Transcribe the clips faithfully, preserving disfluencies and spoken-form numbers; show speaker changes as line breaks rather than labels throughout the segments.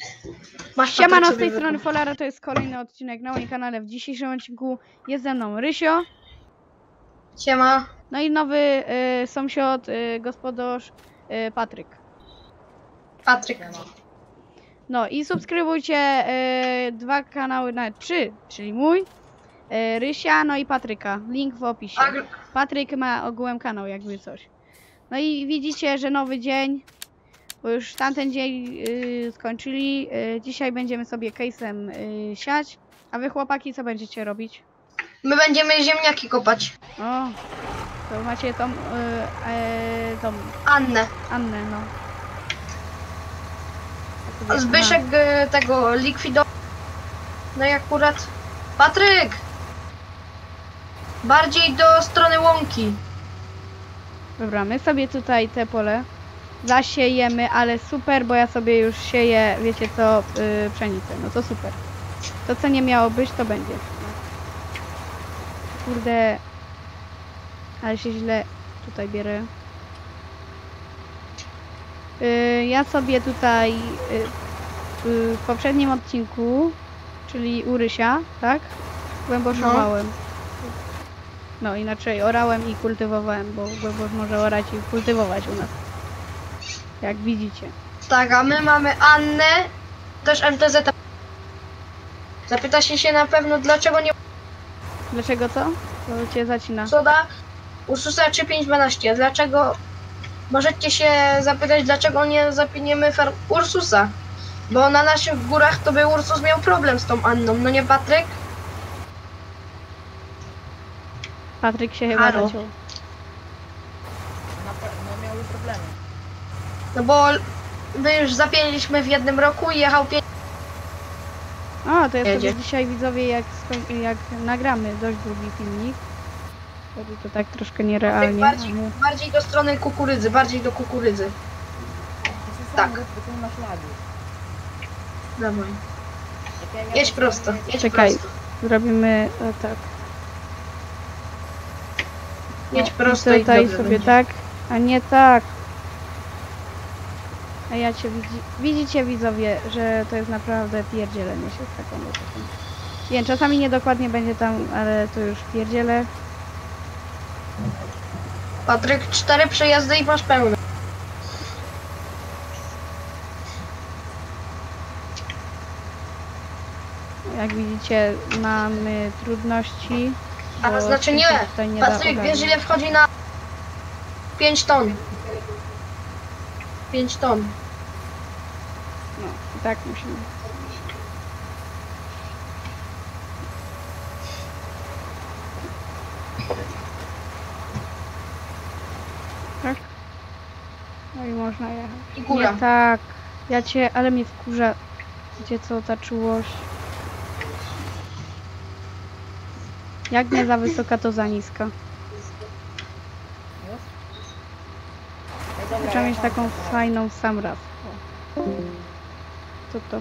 Masz
Siemano, z
sobie
tej strony Folara, to jest kolejny odcinek na moim kanale. W dzisiejszym odcinku jest ze mną Rysio.
Siema.
No i nowy y, sąsiad, y, gospodarz y, Patryk.
Patryk.
No i subskrybujcie y, dwa kanały, nawet trzy, czyli mój, y, Rysia, no i Patryka. Link w opisie.
A,
Patryk ma ogółem kanał, jakby coś. No i widzicie, że nowy dzień, bo już tamten dzień y, skończyli. Y, dzisiaj będziemy sobie case'em y, siać. A wy chłopaki co będziecie robić?
my będziemy ziemniaki kopać.
O, to macie tą, y, e, tą
Annę.
Annę, no.
A
Aha.
Zbyszek y, tego likwidował. No i akurat... Patryk! Bardziej do strony łąki.
Dobra, my sobie tutaj te pole zasiejemy, ale super, bo ja sobie już sieję, wiecie co, y, pszenicę, no to super. To co nie miało być, to będzie. Kurde, ale się źle tutaj bierę. Y, ja sobie tutaj y, y, w poprzednim odcinku, czyli u Rysia, tak? Głęboszowałem. No inaczej orałem i kultywowałem, bo głębosz może orać i kultywować u nas. Jak widzicie.
Tak, a my mamy Annę, też M T Z. Zapyta się się na pewno, dlaczego nie
Dlaczego co? Bo cię zacina.
soda Ursusa trzy pięć dwanaście. Dlaczego? Możecie się zapytać, dlaczego nie zapiniemy farm Ursusa. Bo na naszych górach to by Ursus miał problem z tą Anną, no nie Patryk?
Patryk się chyba
Halo.
zaciął.
Na pewno miały problemy.
No bo my już zapięliśmy w jednym roku i jechał pięć.
O, to ja
Jedzie.
sobie dzisiaj widzowie, jak, skoń- jak nagramy dość długi filmik. Wtedy to tak troszkę nierealnie.
Bardziej,
ale-
bardziej do strony kukurydzy, bardziej do kukurydzy. Tak.
Tylko na ślady.
Dawaj.
Jak ja
Jedź
jadę
prosto,
sobie-
jedź
Czekaj.
prosto.
Zrobimy o, tak.
Jedź
O,
prosto
i
i
tutaj
dobrze
sobie
będzie.
tak, a nie tak. A ja cię widzi... widzicie widzowie, że to jest naprawdę pierdzielenie się z taką motoką. Wiem, czasami niedokładnie będzie tam, ale to już pierdzielę.
Patryk, cztery przejazdy i masz pełne.
Jak widzicie, mamy trudności.
A
bo
znaczy nie,
się tutaj nie da
Patryk, wiesz
ogarnąć.
ile wchodzi na pięć ton? pięć ton.
No, i tak musimy. Tak? No i można jechać.
I góra.
Nie tak. Ja cię, ale mnie wkurza. Wiecie co, ta czułość. Jak nie za wysoka, to za niska.
Już? Ej, dobra,
Trzeba
ja
mieć
mam
taką
to.
fajną w sam raz. O. Co to?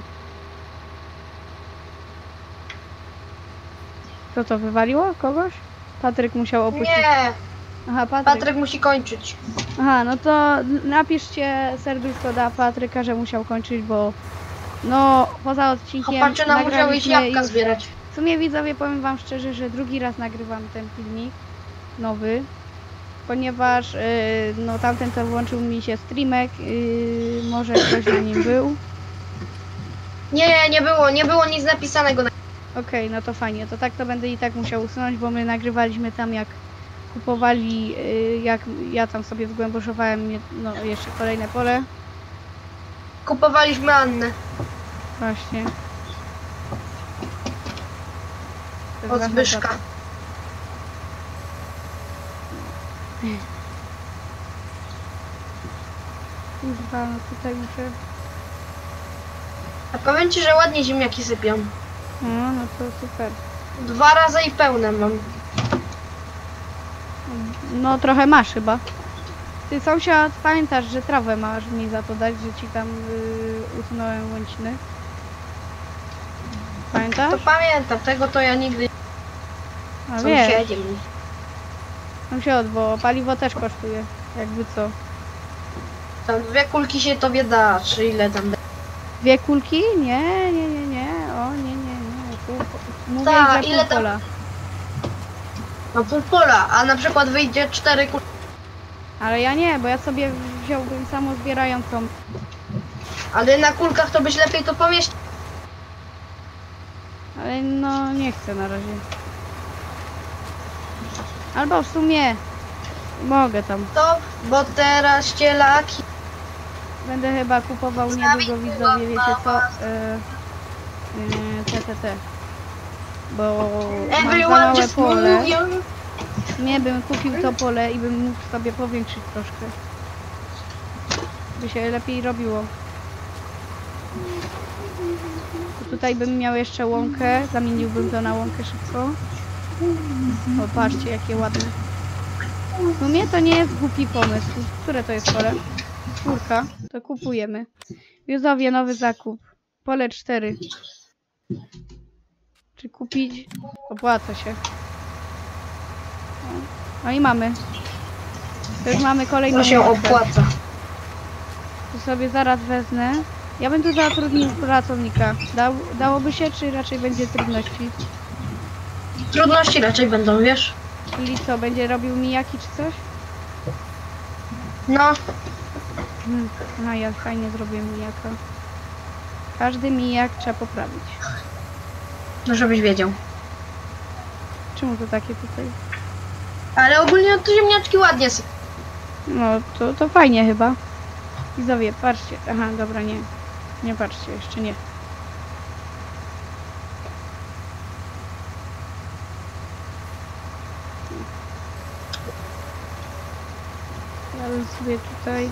Co to, wywaliło kogoś? Patryk musiał opuścić.
Nie,
Aha, Patryk.
Patryk musi kończyć.
Aha, no to napiszcie serduszko dla Patryka, że musiał kończyć, bo no poza odcinkiem
Chłopaczyna musiał iść
nagraliśmy
jabłka
już...
zbierać.
W sumie widzowie, powiem wam szczerze, że drugi raz nagrywam ten filmik nowy, ponieważ yy, no tamten to włączył mi się streamek, yy, może ktoś na nim był.
Nie, nie było, nie było nic napisanego. Na...
Okej, no to fajnie, to tak to będę i tak musiał usunąć, bo my nagrywaliśmy tam jak kupowali, yy, jak ja tam sobie zgłęboszowałem je- no, jeszcze kolejne pole.
Kupowaliśmy Annę
Właśnie. To jest
od
wasza
Zbyszka.
praca. Kurwa, no tutaj muszę...
A powiem ci, że ładnie ziemniaki sypią.
No, no to super.
Dwa razy i pełne mam.
No trochę masz chyba. Ty sąsiad, pamiętasz, że trawę masz mi za to dać, że ci tam yy, usunąłem łąciny? Pamiętasz?
To pamiętam, tego to ja nigdy
A
nie
wiesz,
sąsiedzie mi.
sąsiad, bo paliwo też kosztuje. Jakby co.
Tam dwie kulki się tobie da, czy ile tam da.
Dwie kulki? Nie, nie, nie, nie. O, nie, nie, nie. Pół, mówię,
Ta,
że
ile
pół
tam-
pola.
No pół pola, a na przykład wyjdzie cztery kul...
Ale ja nie, bo ja sobie wziąłbym samo zbierającą.
Ale na kulkach to byś lepiej to pomieścił.
Ale no, nie chcę na razie. Albo w sumie mogę tam.
To, bo teraz ścielaki...
Będę chyba kupował niedługo, widzowie, wiecie co? Yy, yy, te, te, te. Bo mam za
Everyone
małe
just
pole.
move your...
Nie bym kupił to pole i bym mógł sobie powiększyć troszkę. By się lepiej robiło. To tutaj bym miał jeszcze łąkę. Zamieniłbym to na łąkę szybko. O, patrzcie jakie ładne. W sumie to nie jest głupi pomysł. Które to jest pole? Czwórka. To kupujemy. Józowie, nowy zakup. Pole cztery. Czy kupić? Opłaca się. No i mamy. To już mamy kolejną
To się
łąkę.
opłaca.
To sobie zaraz wezmę. Ja bym tu zatrudnił pracownika. Dał, dałoby się, czy raczej będzie trudności?
Trudności raczej będą, wiesz?
Czyli co, będzie robił mijaki czy coś?
No,
Hmm. A ja fajnie zrobię mijaka. Każdy mijak trzeba poprawić.
no żebyś wiedział.
Czemu to takie tutaj?
Ale ogólnie to ziemniaczki ładnie są.
No to, to fajnie chyba. Widzowie, patrzcie. Aha, dobra, nie. Nie patrzcie, jeszcze nie. Ja bym sobie tutaj...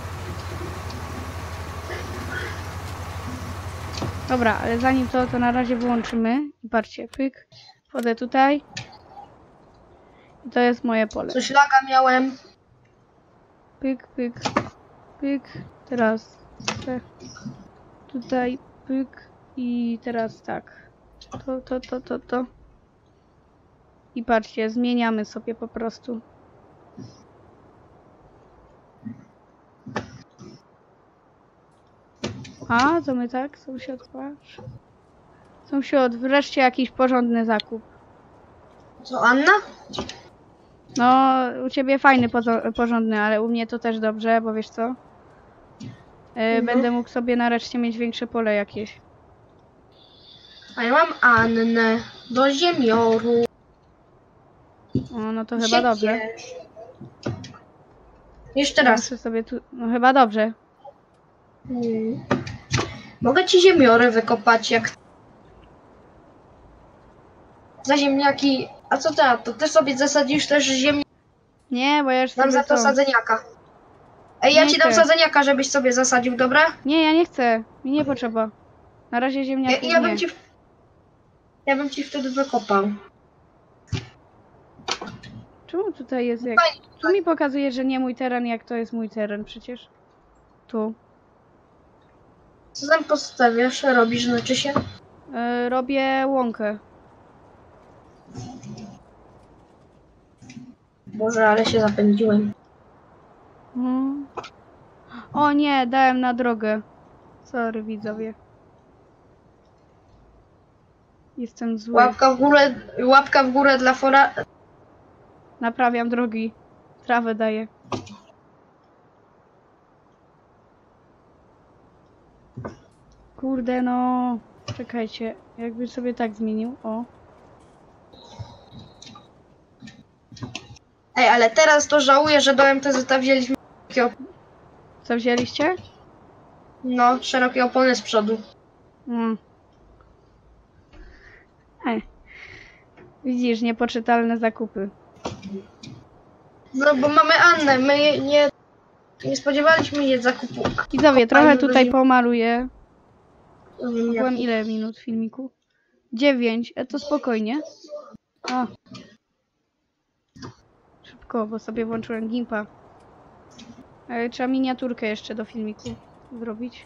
Dobra, ale zanim to, to na razie wyłączymy. I patrzcie, pyk. Wchodzę tutaj. I to jest moje pole.
Coś laga miałem.
Pyk, pyk, pyk. Teraz te, tutaj pyk i teraz tak. To, to, to, to, to. I patrzcie, zmieniamy sobie po prostu. A, co my tak? Sąsiad, patrz. Sąsiad, wreszcie jakiś porządny zakup.
Co, Anna?
No, u ciebie fajny, pozo- porządny, ale u mnie to też dobrze, bo wiesz co? Yy,
Mhm.
Będę mógł sobie nareszcie mieć większe pole jakieś.
A ja mam Annę do ziemioru.
O, no to chyba dobrze.
Siekierz. Jeszcze raz.
Muszę sobie tu... No chyba dobrze.
Hmm. Mogę ci ziemiory wykopać jak... Za ziemniaki... A co ty? To ty sobie zasadzisz też ziemniaki?
Nie, bo ja już
Dam
sobie
za to
co?
sadzeniaka. Ej, ja
Nie
ci dam
chcę.
sadzeniaka, żebyś sobie zasadził, dobra?
Nie, ja nie chcę. Mi nie potrzeba. Na razie
Ja,
ziemniaków
ja
nie.
bym ci... Ja bym ci wtedy wykopał.
Czemu tutaj jest jak...
Fajnie.
Tu mi pokazuje, że nie mój teren, jak to jest mój teren przecież. Tu.
Co tam postawiasz? Robisz, znaczy się?
Yy, robię łąkę.
Boże, ale się zapędziłem.
Mhm. O nie, dałem na drogę. Sorry, widzowie. Jestem zły.
Łapka w górę, łapka w górę dla fora...
Naprawiam drogi. Trawę daję. Kurde no. Czekajcie. Jakby sobie tak zmienił. O.
Ej, ale teraz to żałuję, że do M T Z wzięliśmy takie op-
Co wzięliście?
no, szerokie opony z przodu.
Mm. Ej. Widzisz, niepoczytalne zakupy.
No bo mamy Annę, my je- nie, nie spodziewaliśmy się zakupu.
Widzowie, trochę
Fajnie
tutaj
będzie.
pomaluję.
Nie
Byłem ile minut filmiku? Dziewięć. E to spokojnie. A. Szybko, bo sobie włączyłem gimpa. E, trzeba miniaturkę jeszcze do filmiku zrobić.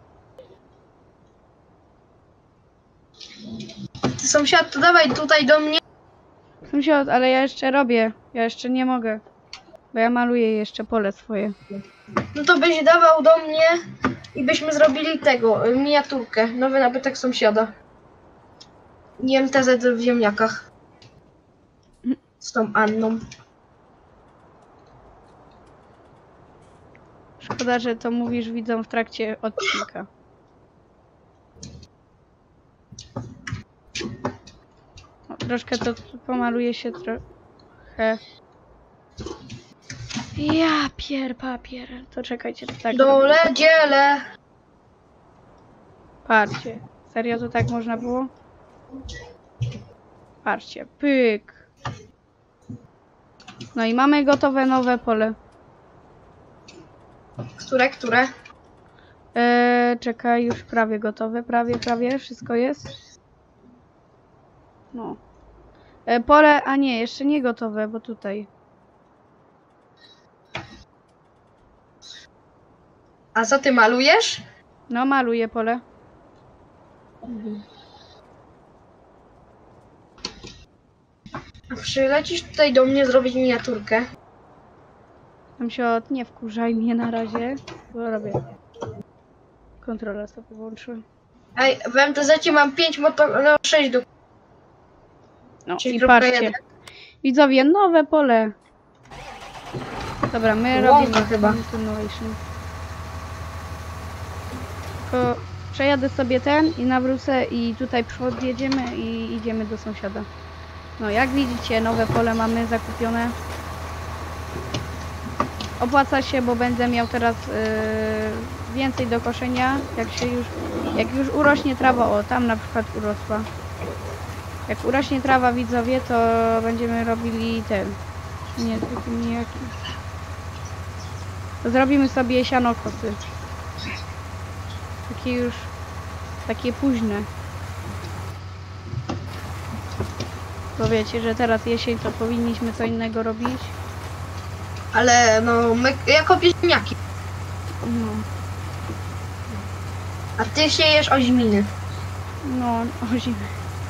Ty sąsiad, to dawaj tutaj do mnie.
Sąsiad, ale ja jeszcze robię. Ja jeszcze nie mogę. Bo ja maluję jeszcze pole swoje.
No to byś dawał do mnie i byśmy zrobili tego, y, miniaturkę, nowy nabytek sąsiada. I M T Z w ziemniakach. Z tą Anną.
Szkoda, że to mówisz widzom w trakcie odcinka. O, troszkę to pomaluje się trochę. Ja pier papier. To czekajcie, to tak.
Dole dziele.
Patrzcie. Serio to tak można było? Patrzcie. Pyk. No i mamy gotowe nowe pole.
Które, które?
Eee, czekaj, już prawie gotowe. Prawie, prawie. Wszystko jest. No. E, pole, a nie, jeszcze nie gotowe, bo tutaj.
A co ty malujesz?
No, maluję pole.
A przylecisz tutaj do mnie zrobić miniaturkę?
Tam się od... nie wkurzaj mnie na razie, bo robię. Kontrola sobie włączyłem.
Ej, w M T Z mam pięć motor... no sześć do...
No
Czyli
i
kropka
patrzcie.
jeden.
Widzowie, nowe pole. Dobra, my
Łąka
robimy
chyba.
continuation. Tylko przejadę sobie ten i nawrócę i tutaj podjedziemy i idziemy do sąsiada. No jak widzicie, nowe pole mamy zakupione. Opłaca się, bo będę miał teraz yy, więcej do koszenia, jak się już, jak już urośnie trawa, o tam na przykład urosła. Jak urośnie trawa, widzowie, to będziemy robili ten, nie, tylko nijaki. To zrobimy sobie sianokosy. Takie już, takie późne. Bo wiecie, że teraz jesień, to powinniśmy co innego robić.
Ale no, my, ja kopię ziemniaki.
No,
A ty siejesz oźminy.
no, o zimę.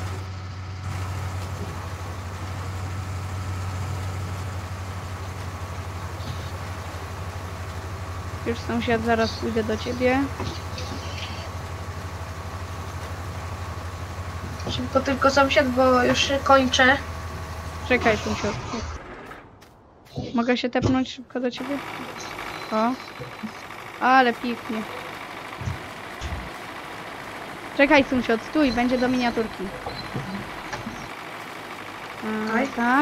Już sąsiad, zaraz pójdę do ciebie.
Szybko tylko sąsiad, bo już kończę.
Czekaj, sąsiad. Mogę się tepnąć szybko do ciebie? O. Ale pięknie. Czekaj, sąsiad, stój, będzie do miniaturki. A,
Daj.
tak.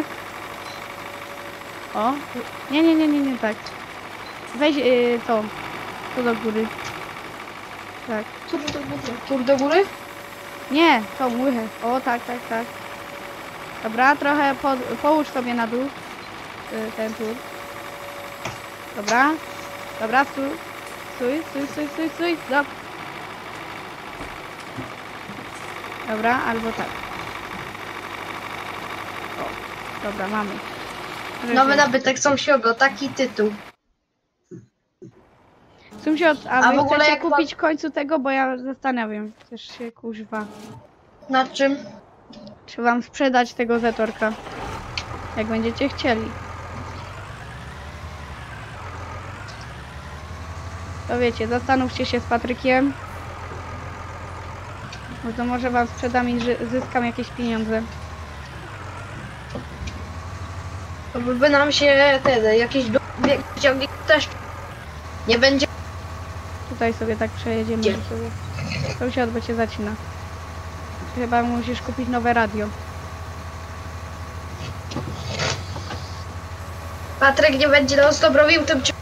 O. Nie, nie, nie, nie, nie, tak. Weź yy, to. To do góry. Tak.
Tur do góry. Tur do góry?
Nie, tą łychę. O, tak, tak, tak. Dobra, trochę po, połóż sobie na dół. Yy, ten tur. Dobra. Dobra, stój. Stój, stój, stój, stój, stój. Dob Dobra, albo tak. O, dobra, mamy.
Nowy nabytek sąsiada, taki tytuł.
Sąsiad, a
A
wy
w ogóle
chcecie
jak wam-
kupić w końcu tego, bo ja zastanawiam. Też się kuźwa.
Na czym?
Czy wam sprzedać tego zetorka? Jak będziecie chcieli. To wiecie, zastanówcie się z Patrykiem. Bo to może wam sprzedam i zy- zyskam jakieś pieniądze.
To by nam się wtedy jakieś ciągnik też nie będzie.
Tutaj sobie tak przejedziemy.
Gdzie?
Sobie. Sąsiad, bo cię zacina. Chyba musisz kupić nowe radio.
Patryk nie będzie non stop robił tym ci-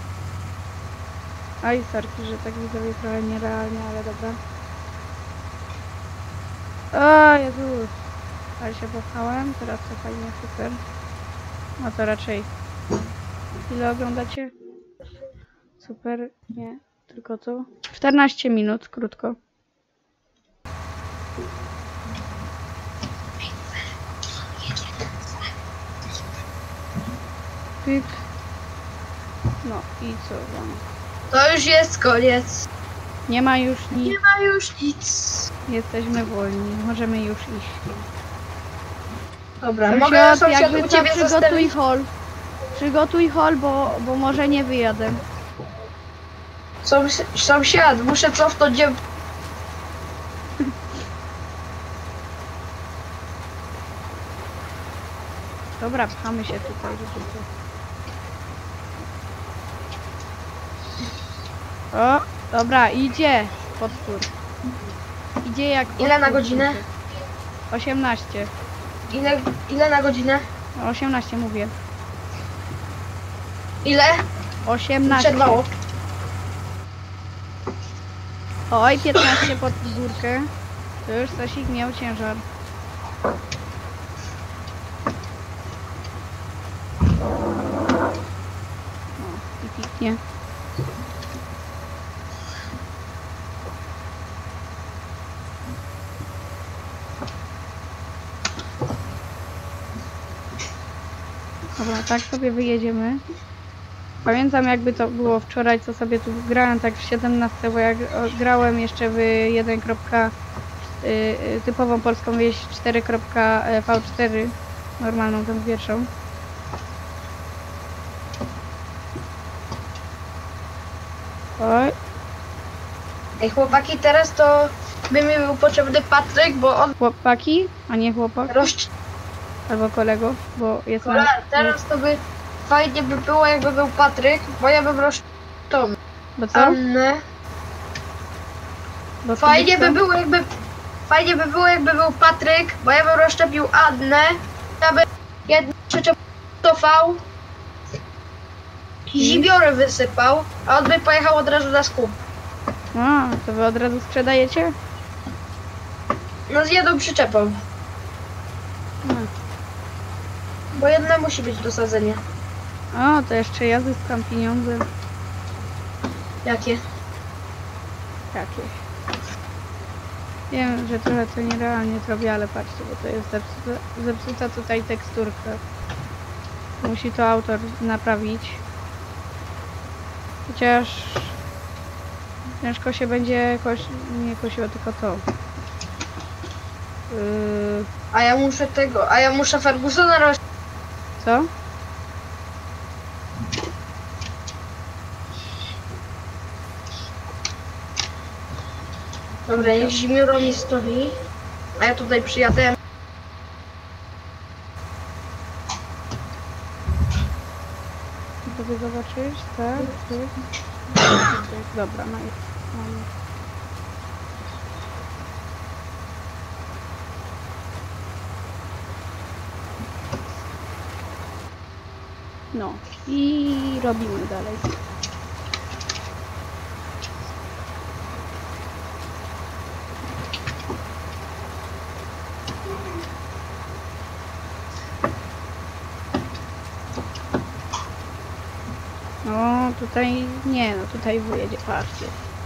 Aj, sorki, że tak widzowie trochę nierealnie, ale dobra. O Jezus. Ale się popchałem, teraz to fajnie, super. No to raczej. Ile oglądacie? Super, nie, tylko to. czternaście minut, krótko. Pyk. No i co tam?
To już jest koniec.
Nie ma już nic.
Nie ma już nic.
Jesteśmy wolni. Możemy już iść.
Dobra,
Sąsiad,
mogę sąsiad
jakby
u
co,
ciebie
przygotuj
zostawić?
hol. Przygotuj hol, bo, bo może nie wyjadę.
Sąsi- Sąsiad, muszę cofnąć gdzie...
Dobra, pchamy się tutaj. Żeby to... O, dobra, idzie potwór. Idzie jak
Ile na
potwór.
godzinę?
osiemnaście.
Ile, ile na godzinę?
No, osiemnaście mówię.
Ile?
osiemnaście.
Przerwało.
Oj, piętnaście pod górkę. To już Stasik miał ciężar. O, i piknie. Dobra, tak sobie wyjedziemy. Pamiętam jakby to było wczoraj, co sobie tu grałem tak w siedemnaście, bo jak o, grałem jeszcze w jeden. Y, y, typową polską wieś cztery V cztery, normalną tą pierwszą. Oj,
Ej, chłopaki, teraz to by mi był potrzebny Patryk, bo on
chłopaki, a nie chłopak,
roz...
albo kolego, bo jest na...
Kola, teraz to by fajnie by było, jakby był Patryk, bo ja bym roz... tą
Bo co?
Annę.
Bo co
Fajnie
byś
by
co?
było, jakby... Fajnie by było, jakby był Patryk, bo ja bym rozszczepił Annę, ja bym jedną trzecią cofał, zibiory wysypał, a on by pojechał od razu na skup.
A, to wy od razu sprzedajecie?
No z jedną przyczepą,
No.
bo jedna musi być do sadzenia.
O, to jeszcze ja zyskam pieniądze.
Jakie?
Jakieś. Wiem, że trochę to nierealnie zrobię, ale patrzcie, bo to jest zepsuta, zepsuta tutaj teksturka. Musi to autor naprawić. Chociaż ciężko się będzie koś... nie kosiło, tylko to. Yy,
A ja muszę tego, a ja muszę Fergusona roz...
co?
Dobra, niech zimiuro mi stoi, a ja tutaj przyjadę.
Sobie zobaczysz, tak? tak. Dobra, no jest. Mam. No i robimy dalej. No tutaj nie, no tutaj wyjedzie, patrzcie.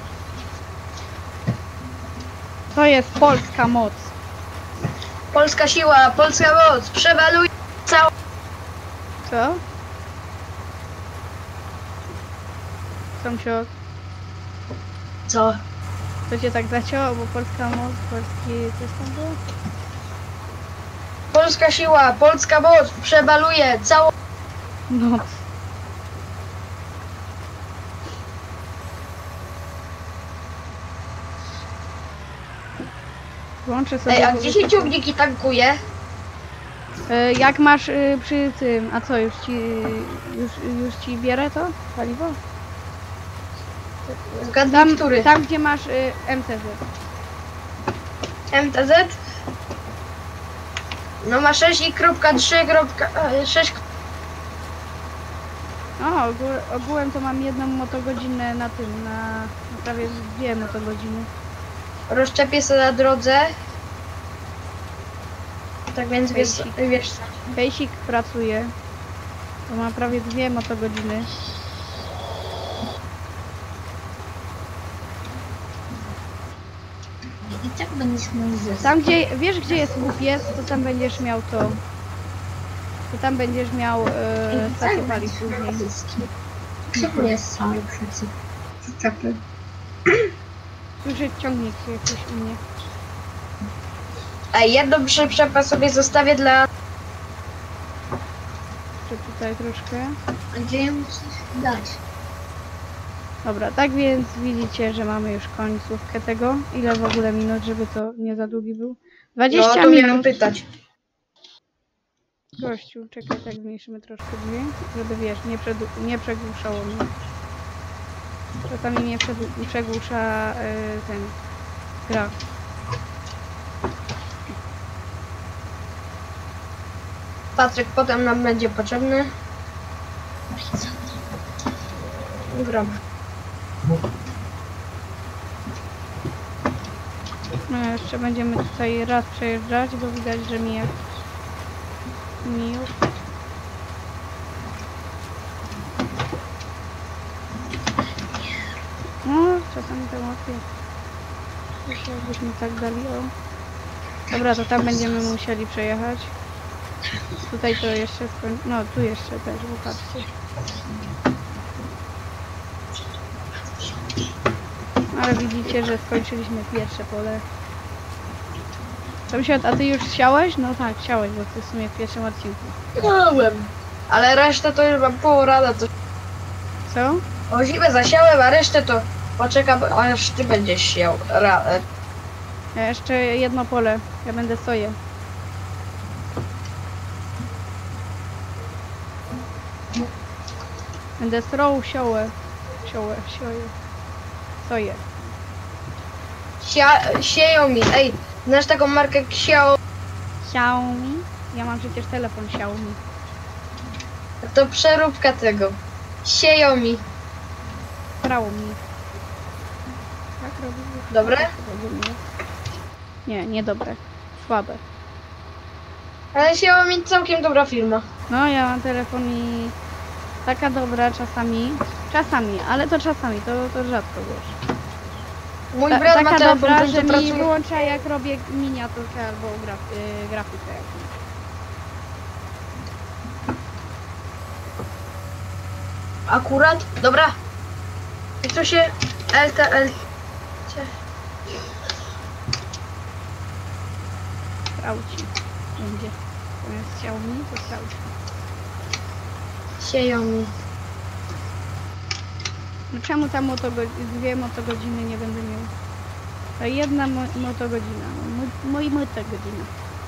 To jest polska moc.
Polska siła, polska moc, przewaluj całą...
Co? Sąsiad,
Co?
to cię tak zacięło, bo polska moc, polski... coś tam było?
Polska siła, polska moc, przebaluje całą...
Noc. Włączę sobie...
Ej, a gdzie się ciągniki tankuje?
E, Jak masz y, przy tym... A co, już ci... już, już ci bierę to? Paliwo?
Zgadnij,
Tam,
który?
tam gdzie masz y, M T Z.
M T Z? No ma sześć i kropka trzy, kropka sześć.
O, ogół, ogółem to mam jedną motogodzinę na tym, na, na prawie dwie motogodziny.
Rozczepię sobie na drodze. Tak więc wiesz,
Basic.
wiesz co.
Basic pracuje. To ma prawie dwie motogodziny.
I tak będziesz miał zysk.
Tam gdzie, wiesz gdzie jest łupiec, to tam będziesz miał to. To tam będziesz miał e, stację paliw później.
zyski. Czemu jest cały przecież? Przyczepy.
Słyszę ciągnik jakiś u mnie.
A jedną przyczepę sobie zostawię dla...
Czy tutaj troszkę.
A gdzie ją musisz dać?
Dobra, tak więc widzicie, że mamy już końcówkę tego. Ile w ogóle minut, żeby to nie za długi był?
No
dwadzieścia
to miałem
minut.
pytać.
Gościu, czekaj, tak zmniejszymy troszkę dźwięk, żeby wiesz, nie, przedu- nie przegłuszało mnie. Czasami mnie przed- przegłusza yy, ten gra.
Patryk potem nam będzie potrzebny. Gram.
No jeszcze będziemy tutaj raz przejeżdżać, bo widać, że mija. Mił. No, czasami to łatwiej. Jeszcze jakbyśmy tak dali, o. Dobra, to tam będziemy musieli przejechać. Tutaj to jeszcze skoń... No, tu jeszcze też, bo patrzcie. Ale widzicie, że skończyliśmy pierwsze pole. Sąsiad, a ty już siałeś? No tak, siałeś, bo ty w sumie w pierwszym odcinku.
Siałem. Ale resztę to już mam porada. To...
Co?
O zimę zasiałem, a resztę to poczekam, aż ty będziesz siał. Ra... e,
Ja jeszcze jedno pole. Ja będę soję. Będę sroł siołę. Siołę, sioję. Soję.
Sia... Sieją mi. Ej, znasz taką markę Xiao?
Xiaomi? Ja mam przecież telefon Xiaomi.
To przeróbka tego. Sieją mi.
Brało mi. Tak robię.
Dobre?
Nie, niedobre. Słabe.
Ale Xiaomi całkiem dobra firma.
No, ja mam telefon i taka dobra czasami. Czasami, ale to czasami, to, to rzadko wiesz.
Mój
Ta,
brat ma
taka
telefon,
dobra,
ten
że
co
mi
pracuje.
wyłącza jak robię miniaturkę albo graf, yy, grafikę jakąś.
Akurat? Dobra. I to się L T L.
Trauci będzie. Zamiast chciał mi, to trauci.
Sieją mi.
No czemu ta motogodziny, dwie motogodziny nie będę miał? To jedna mo motogodzina, no, moi motogodzina.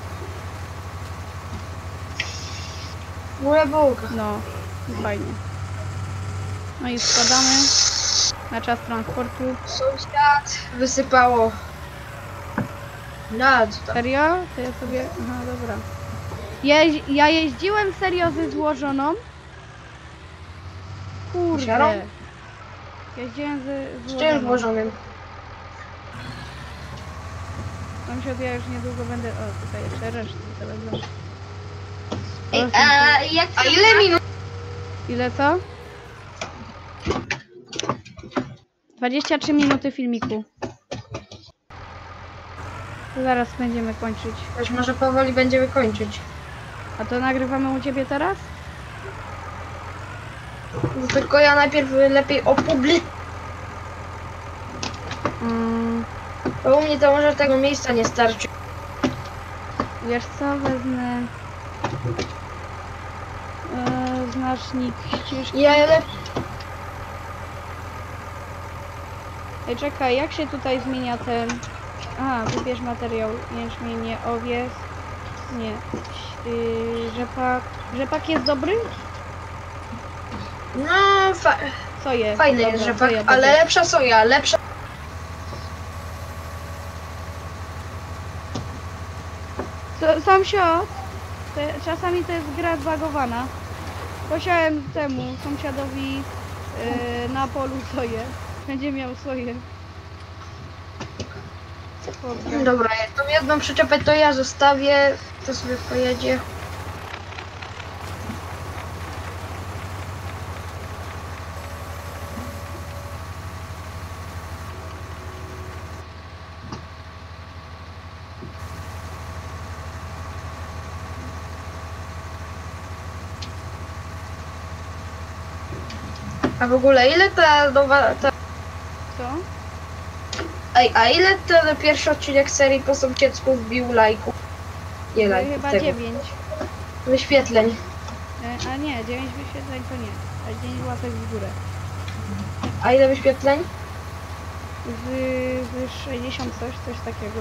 Moja bułka.
No, fajnie. No i składamy na czas transportu.
Sąsiad wysypało. No, co tam?
Serio? To ja sobie... Aha, dobra. Jeź... Ja jeździłem serio ze złożoną. Kurde.
Siarą?
Jeździłem ze
Z czym
złożoną.
włożonym?
Sąsiad, ja już niedługo będę... O, tutaj jeszcze resztę to będą.
Ej,
Proszę
a, jak, a ile minut?
Ile co? dwadzieścia trzy minuty filmiku. To zaraz będziemy kończyć.
Też może powoli będziemy kończyć.
A to nagrywamy u ciebie teraz?
No tylko ja najpierw lepiej opublikuję.
Mm,
Bo u mnie to może tego miejsca nie starczy.
wiesz co, wezmę... Yy, znacznik ścieżki.
Ja le...
Ej, czekaj, jak się tutaj zmienia ten... Aha, wybierz materiał. Jęczmienie, owiec. Nie. Yy, rzepak. Rzepak jest dobry?
No, fa
Soję.
fajny
Dobra,
jest rzepak,
soję,
ale
dobra.
lepsza soja, lepsza.
So, sąsiad, to, czasami to jest gra zbagowana. Posiałem temu sąsiadowi yy, na polu soję. Będzie miał soję. Dobra.
Dobra, tą jedną przyczepę to ja zostawię, to sobie pojedzie. A w ogóle ile ta nowa... Ta...
Co?
Ej, a ile ten pierwszy odcinek serii po sąsiedzku wbił lajków? Nie
To
lajków,
chyba
tego.
dziewięć.
Wyświetleń.
E, a nie, dziewięć wyświetleń to nie. A dziewięć łapek w górę.
A ile wyświetleń?
Z, z sześćdziesiąt coś, coś takiego.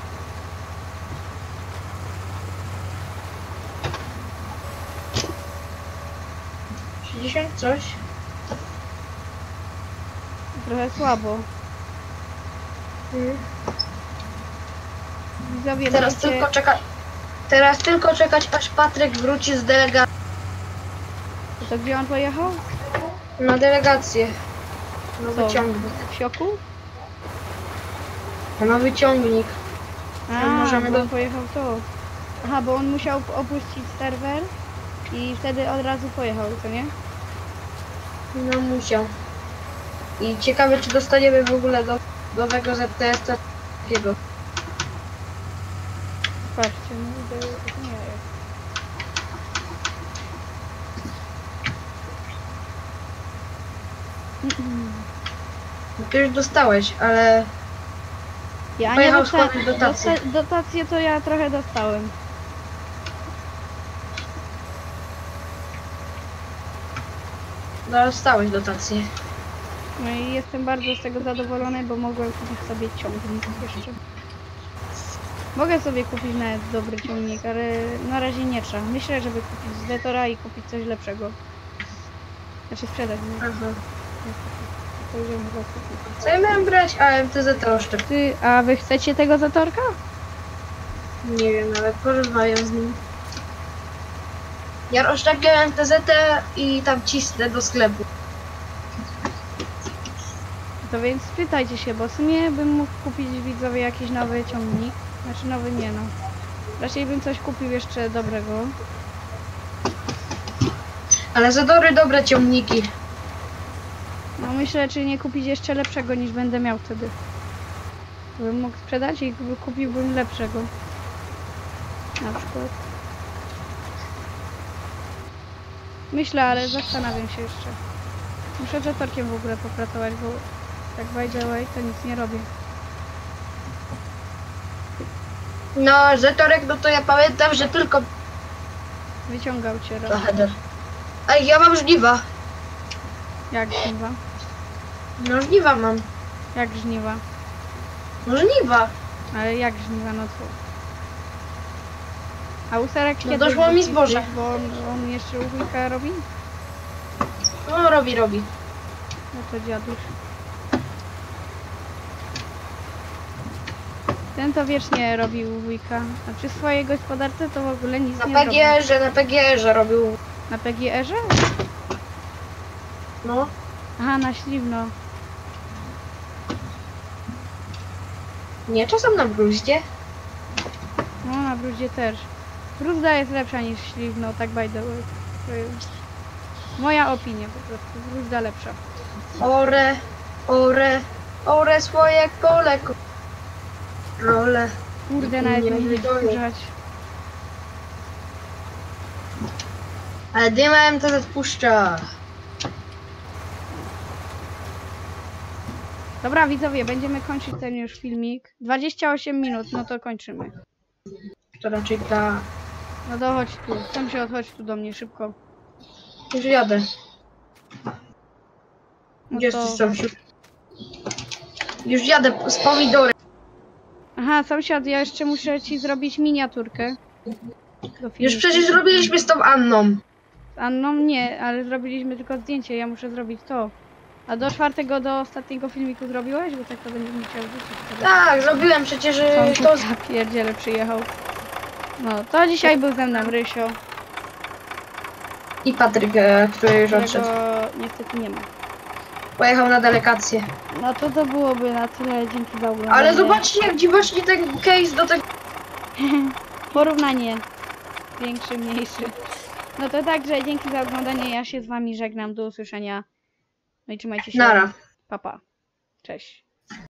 sześćdziesiąt coś?
Trochę słabo.
Mhm.
Widzowie,
Teraz
będziecie-
tylko czekać. Teraz tylko czekać, aż Patryk wróci z delegacji.
To gdzie on pojechał?
Na delegację. Nowy
Co?
ciągnik.
W Sioku?
Nowy ciągnik.
A,
możemy
bo
do-
on pojechał to. Aha, bo on musiał opuścić serwer i wtedy od razu pojechał, co nie?
No musiał. I ciekawe, czy dostaniemy w ogóle do nowego Z T S takiego.
Patrzcie, no to to nie jest.
No ty już dostałeś, ale
Ja nie
Pojechał
dostałem
składać dotację.
dosta- dotację to ja trochę dostałem.
dostałeś dotację.
No i jestem bardzo z tego zadowolony, bo mogłem kupić sobie ciągnik jeszcze. Mogę sobie kupić nawet dobry ciągnik, ale na razie nie trzeba. Myślę, żeby kupić Zetora i kupić coś lepszego. Znaczy sprzedać, nie?
Aha.
Powiedziałem chyba kupić.
Co ja miałem brać? A M T Z oszczep.
Ty, a wy chcecie tego Zetorka?
Nie wiem, nawet porozmawiam z nim. Ja rozszczepię M T Z i tam cisnę do sklepu.
To więc spytajcie się, bo w sumie bym mógł kupić widzowie jakiś nowy ciągnik. Znaczy nowy nie no. Raczej bym coś kupił jeszcze dobrego.
Ale Zedory dobre ciągniki.
No myślę, czy nie kupić jeszcze lepszego niż będę miał wtedy. Bym mógł sprzedać i kupiłbym lepszego. Na przykład. Myślę, ale zastanawiam się jeszcze. Muszę Zetorkiem w ogóle popracować, bo tak by the way to nic nie robię.
No, Zetorek, no to ja pamiętam, że tylko
Wyciągał cię
to
raz.
header. Ej, ja mam żniwa.
Jak żniwa?
No żniwa mam.
Jak żniwa?
No żniwa.
Ale jak żniwa, no co? A userek
No
kiedy
doszło mi
wróci,
zboże.
Bo on, on jeszcze u wujka robi?
No robi, robi.
No to dziaduś. Ten to wiecznie robił u wujka. A przy swojej gospodarce to w ogóle nic
Na
nie zrobił.
P G R-ze, na P G R-ze robił.
Na P G R-ze?
No.
Aha, na Śliwno.
Nie, czasem na bruździe.
No, na Brudzie też. Bruzda jest lepsza niż Śliwno, tak by the way. To jest moja opinia po prostu. Bruzda lepsza.
Ore, ore, ore swoje pole. ko- Role.
Kurde, nawet
Nie
nie idzie
wiadomo.
wkurzać.
Ale dyma M T Z puszcza.
Dobra, widzowie, będziemy kończyć ten już filmik. dwadzieścia osiem minut, no to kończymy.
To raczej ta...
No to chodź tu. Sam się odchodź tu do mnie szybko.
Już jadę.
No
Gdzie
to...
jesteś, sąsiad? Już jadę z pomidorem.
Aha, sąsiad, ja jeszcze muszę ci zrobić miniaturkę. Do
Już
filmiku.
przecież zrobiliśmy z tą Anną.
Z Anną nie, ale zrobiliśmy tylko zdjęcie, ja muszę zrobić to. A do czwartego, do ostatniego filmiku zrobiłeś? Bo tak to będziemy musiał wrzucić.
Tak, zrobiłem przecież y, to...
To... Ja pierdziele przyjechał. No, to dzisiaj był ze mną Rysio,
I Patryk, e, który już
którego
odszedł.
niestety nie ma.
Pojechał na delegację.
No to to byłoby na tyle, dzięki za oglądanie.
Ale zobaczcie, jak dziwacznie ten case do tego...
Porównanie. Większy, mniejszy. No to także dzięki za oglądanie, ja się z wami żegnam, do usłyszenia. No i trzymajcie się.
Nara.
Pa, pa. Cześć.